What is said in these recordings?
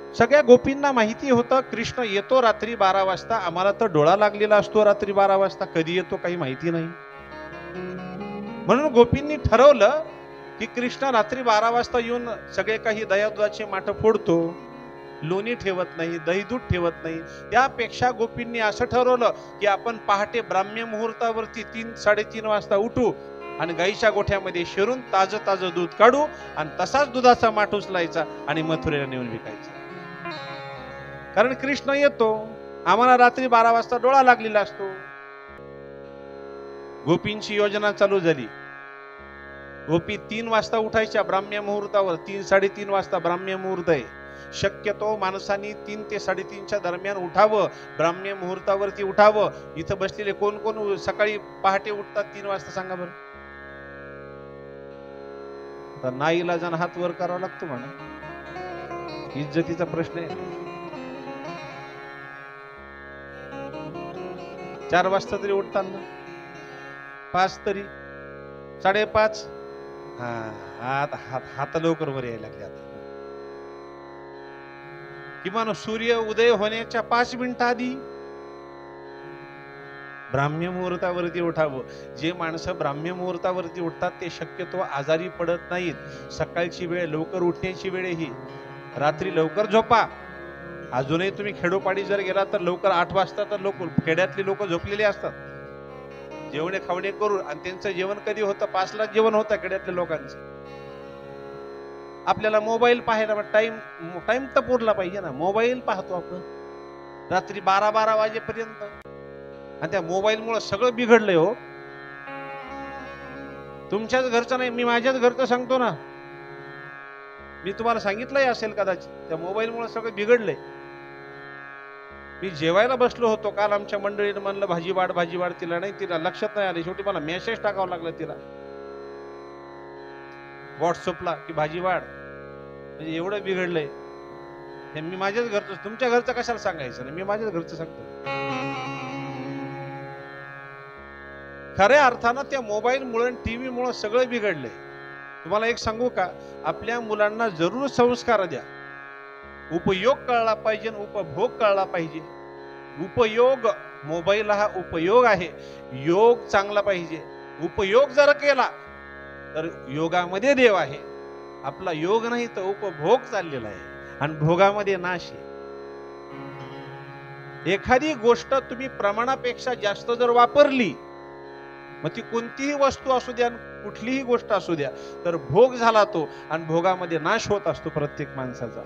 सगळ्या गोपींना माहिती होतं कृष्ण येतो रात्री 12 वाजता. आम्हाला तर डोळा लागलेला असतो रात्री 12 वाजता, कधी येतो काही माहिती नाही. म्हणून गोपींनी ठरवलं की कृष्ण रात्री 12 वाजता येऊन सगळे काही दयादुधाचे माठ फोडतो, लोणी ठेवत नाही, दही दूध ठेवत नाही. त्यापेक्षा गोपींनी असं ठरवलं की आपण पहाटे ब्राह्म्य मुहूर्तावरती 3-3:30 वाजता उठू आणि गाईच्या गोठ्यामध्ये शिरून ताजं ताजं दूध काढू आणि तसाच दुधाचा माठ उचलायचा आणि मथुरेला नेऊन विकायचा. कारण कृष्ण येतो, आम्हाला रात्री 12 वाजता डोळा लागलेला असतो. गोपींची योजना चालू झाली. गोपी 3 वाजता उठायच्या ब्राह्म्य मुहूर्तावर. 3-3:30 वाजता ब्राह्म्य मुहूर्त आहे. शक्यतो माणसांनी 3 ते 3:30च्या दरम्यान उठावं, ब्राह्म्य मुहूर्तावरती उठावं. इथं बसलेले कोण कोण सकाळी पहाटे उठतात 3 वाजता सांगा बरं? आता नाईलाजानं हात वर करावा लागतो म्हणा, इज्जतीचा प्रश्न आहे. 4 वाजता तरी उठतात ना, 5 तरी, 5:30. हात लवकर वर यायला लागले आता. किमान सूर्य उदय होण्याच्या 5 मिनिटं आधी ब्राह्म्य मुहूर्तावरती उठावं. जे माणसं ब्राह्म्य मुहूर्तावरती उठतात ते शक्यतो आजारी पडत नाहीत. सकाळची वेळ, लवकर उठण्याची वेळ ही. रात्री लवकर झोपा. अजूनही तुम्ही खेडोपाडी जर गेला तर लवकर 8 वाजता तर लोक खेड्यातले लोक झोपलेले असतात, जेवणे खावणे करून. आणि त्यांचं जेवण कधी होतं? 5ला जेवण होतं खेड्यातल्या लोकांचं. आपल्याला मोबाईल पाहायला टाइम तर पुरला पाहिजे ना. मोबाईल पाहतो आपण रात्री 12 वाजेपर्यंत, आणि त्या मोबाईल मुळे सगळं बिघडलंय हो. तुमच्याच घरचं नाही, मी माझ्याच घरचं सांगतो ना. मी तुम्हाला सांगितलंय असेल कदाचित, त्या मोबाईल मुळे सगळं बिघडलंय. मी जेवायला बसलो होतो काल, आमच्या मंडळीने म्हणलं भाजी वाढ. तिला नाही, तिला लक्षात नाही आले. शेवटी मला मेसेज टाकावं लागलं तिला व्हॉट्सअपला की भाजी वाढ. म्हणजे एवढं बिघडलंय. हे मी माझ्याच घरचं, तुमच्या घरचं कशाला सांगायचं ना, मी माझ्याच घरचं सांगतो. खऱ्या अर्थानं त्या मोबाईल मुळे, टीव्ही मुळे सगळं बिघडलंय. तुम्हाला एक सांगू का, आपल्या मुलांना जरूर संस्कार द्या. उपयोग कळला पाहिजे, उपभोग कळला पाहिजे. उपयोग, मोबाईल हा उपयोग आहे, योग चांगला पाहिजे. उपयोग जर केला तर योगामध्ये देव आहे. आपला योग नाही तर उपभोग चाललेला आहे आणि भोगामध्ये नाश आहे. एखादी गोष्ट तुम्ही प्रमाणापेक्षा जास्त जर वापरली, मग ती कोणतीही वस्तू असू द्या, कुठलीही गोष्ट असू द्या, तर भोग झाला तो, आणि भोगामध्ये नाश होत असतो प्रत्येक माणसाचा.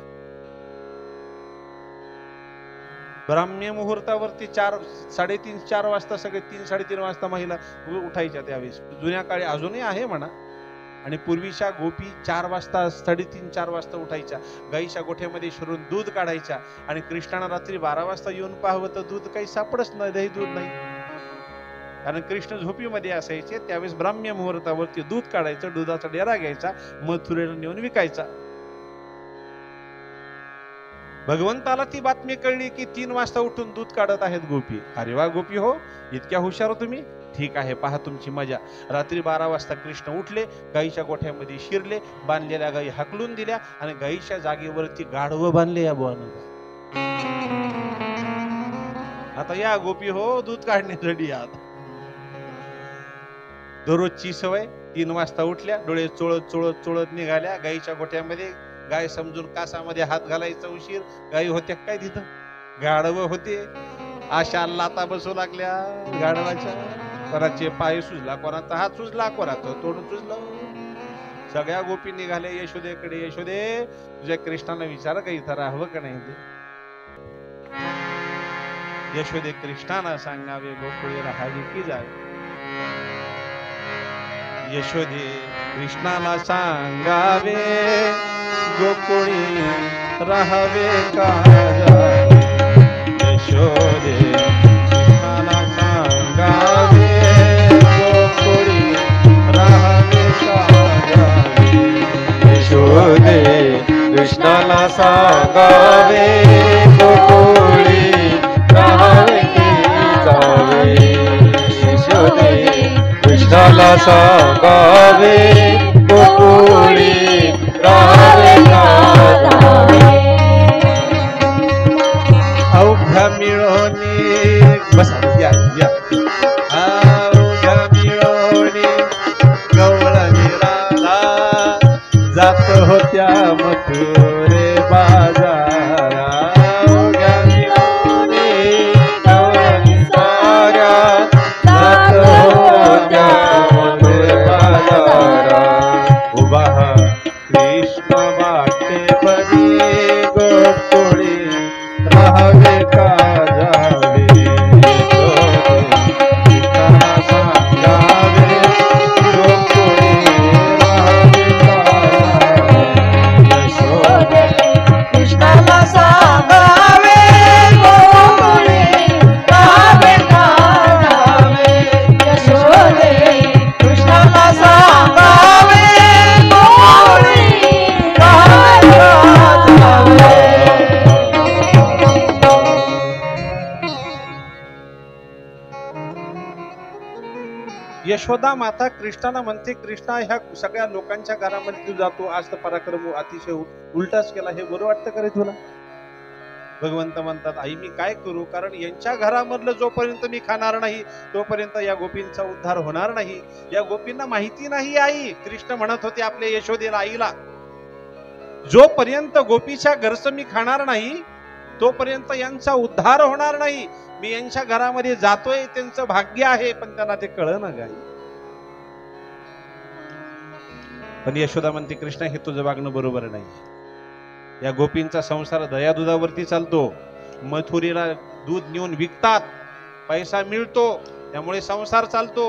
ब्राह्म्य मुहूर्तावरती 3-3:30-4 वाजता सगळे 3-3:30 वाजता महिला उठायच्या. त्यावेळेस जुन्या काळी अजूनही आहे म्हणा. आणि पूर्वीच्या गोपी 4 वाजता, 3:30-4 वाजता उठायच्या, गाईच्या गोठ्यामध्ये शिरून दूध काढायच्या. आणि कृष्णाला रात्री 12 वाजता येऊन पाहावं तर दूध काही सापडच नाही, दही दूध नाही. कारण कृष्ण झोपीमध्ये असायचे. त्यावेळेस ब्राह्म्य मुहूर्तावरती दूध काढायचं, दुधाचा डेरा घ्यायचा, मथुरेला नेऊन विकायचा. भगवंताला ती बातमी कळली की 3 वाजता उठून दूध काढत आहेत गोपी. अरे वा गोपी हो, इतक्या हुशार हो तुम्ही, ठीक आहे पहा तुमची मजा. रात्री 12 वाजता कृष्ण उठले, गाईच्या गोठ्यामध्ये शिरले, बांधलेल्या गाई हाकलून दिल्या आणि गाईच्या जागेवरती गाढवं बांधले या बुवानं. आता या गोपी हो दूध काढण्यासाठी आत. दररोजची सवय, 3 वाजता उठल्या, डोळे चोळत निघाल्या गाईच्या गोठ्यामध्ये. गाय समजून कासामध्ये हात घालायचा उशीर. गाई होत्या काय तिथं? गाढवं होते. अशा लाता बसू लागल्या गाढवाच्या. कोणाचे पाय सुजला, कोणाचा हात सुजला, कोणाचं तोंड सुजलं. सगळ्या गोपी निघाल्या यशोदेकडे. यशोदे, तुझ्या कृष्णाला विचार का इथं राहावं का नाही ते. यशोदे कृष्णाला सांगावे गोकुळे राहावे की जावे. यशोदे कृष्णाला सांगावे गोकुळी राहावे का जावे. यशोदे कृष्णाला सांगावे गोकुळी राहावे का जावे. यशोदे कृष्णाला सांगावे गोकुळी राहावे की जावे. यशोदे कृष्णाला सांगावे गोकुळी राहावे का जावे. मथुरे बाजारा उभ्या निळोनी गवळणी साऱ्या जात होत्या मथुरे बाजारा उभा कृष्ण वाटे बरी गोकुळी राहावे का जावे यशोदा माता कृष्णाला म्हणते, कृष्णा ह्या सगळ्या लोकांच्या घरामध्ये तू जातो, आज तर पराक्रम अतिशय उलटाच केला, हे बरं वाटतं का रे तुला? भगवंत म्हणतात, आई मी काय करू, कारण यांच्या घरामधलं जोपर्यंत मी खाणार नाही तोपर्यंत या गोपींचा उद्धार होणार नाही. या गोपींना माहिती नाही आई. कृष्ण म्हणत होते आपल्या यशोदेला, आईला, जोपर्यंत गोपीच्या घरचं मी खाणार नाही तोपर्यंत यांचा उद्धार होणार नाही. मी यांच्या घरामध्ये जातोय, त्यांचं भाग्य आहे, पण त्यांना ते कळना गाई. पण यशोदा म्हणते, कृष्ण हे तुझं वागणं बरोबर नाही. या गोपींचा संसार दयादुधावरती चालतो. मथुरीला दूध नेऊन विकतात, पैसा मिळतो, त्यामुळे संसार चालतो.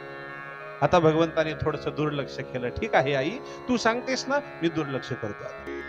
आता भगवंताने थोडस दुर्लक्ष केलं. ठीक आहे आई, तू सांगतेस ना, मी दुर्लक्ष करतो.